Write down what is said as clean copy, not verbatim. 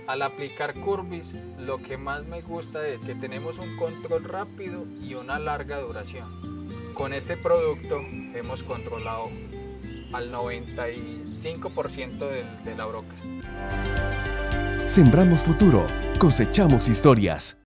Al aplicar Curbis, lo que más me gusta es que tenemos un control rápido y una larga duración. Con este producto hemos controlado al 95% de la broca. Sembramos futuro, cosechamos historias.